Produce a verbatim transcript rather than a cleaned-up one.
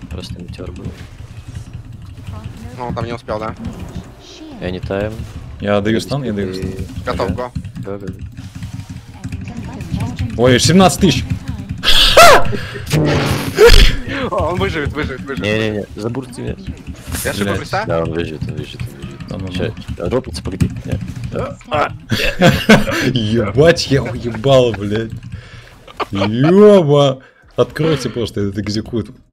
просто метеор был. Ну, он там не успел, да? Я не тайм. Я даю стан, я даю стан. Готов, го. Да, да. Ой, семнадцать тысяч. О, он выживет, выживет, выживет. Не-не-не, забурьте меня. Я шибу Блядь. креста? Да, он выживет, он выживет, он выживет. Да, ну, ну. Сейчас, дропнется, погоди. Нет. Ебать, я уебал, блядь. Ёба. Откройте просто этот экзекут.